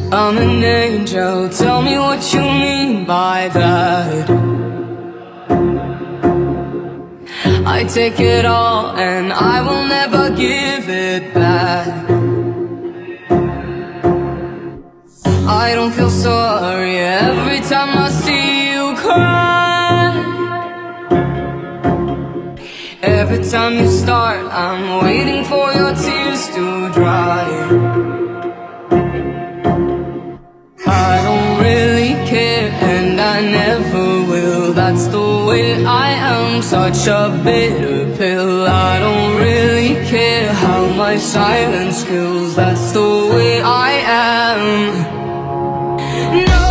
I'm an angel, tell me what you mean by that. I take it all and I will never give it back. I don't feel sorry every time I see you cry. Every time you start, I'm waiting for your tears to dry. I don't really care and I never will. That's the way I am, such a bitter pill. I don't really care how my silence kills. That's the way I am. No.